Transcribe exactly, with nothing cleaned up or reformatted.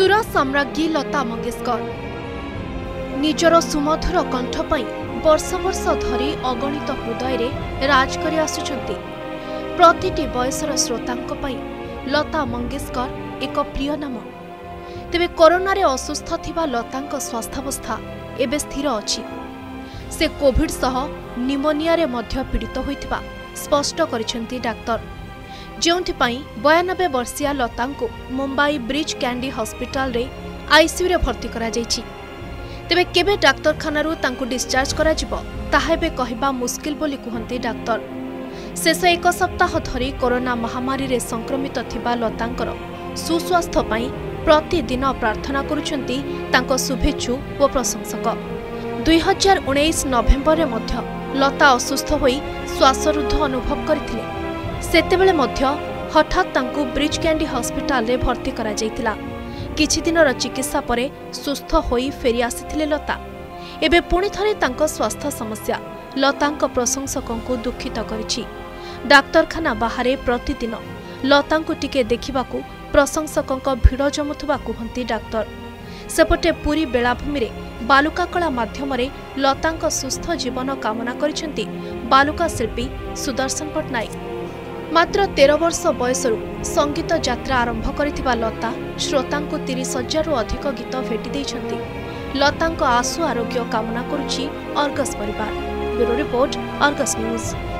सुर साम्राज्ञी लता मंगेशकर निजर सुमधुर कंठ पई वर्ष वर्ष धरी अगणित हृदय रे राज करि आसुछंती। प्रतिटी बयसर श्रोतांक पई लता मंगेशकर एक प्रिय नाम। तेबे कोरोना रे असुस्थ थिबा लतांक स्वास्थ्यावस्था एबे स्थिर अछि। से कोविड सह निमोनिया रे मध्य पीड़ित होइथिबा स्पष्ट करिसेंती डाक्टर। जोंथिपाई बयानबे वर्षीय लता को मुंबई ब्रिज कैंडी हॉस्पिटल रे आईसीयू रे भर्ती करा जायछि। तेबे केबे डाक्तरखाना तांको डिस्चार्ज करा जिवो ताहा एबे कहिबा मुश्किल बोली कहंती डाक्तर। शेष एक सप्ताह धरी कोरोना महामारी रे संक्रमित थिबा लतांकर सुस्वास्थ्य पई प्रतिदिन प्रार्थना करुछंती तांको शुभेच्छु व प्रशंसक। दुई हजार उन्नीस नवेम्बर रे मध्य लता असुस्थ होई श्वासरुद्ध अनुभव करथिले। सेतेबेले मध्य हठात तांको ब्रिज कैंडी हॉस्पिटल रे भर्ती करा जायतिला। किछि दिनर चिकित्सा परे सुस्थ होई फेरी आसिथिले लता। एबे पुणी थरे तांको स्वास्थ्य समस्या लतांको प्रशंसकंकु दुखित करिछि। डाक्तरखाना बाहरे प्रतिदिन लतांको टिके देखिबाकू प्रशंसकंक भिड़ जमुथुबा कुहंती डाक्तर। सेपटे पुरी बेलाभूमि रे बालुका कला माध्यमरे लतांको सुस्थ जीवन कामना करिसेंती बालुका शिल्पी सुदर्शन पट्टनायक। मात्र तेरह वर्ष बयसरू संगीत यात्रा आरंभ करिथिबा लता श्रोतांको तीस हजार रु अधिक गीत भेटी देइछंती। लतांको आशु आरोग्य कामना करुछि अर्गस परिवार। Bureau report, Argus news.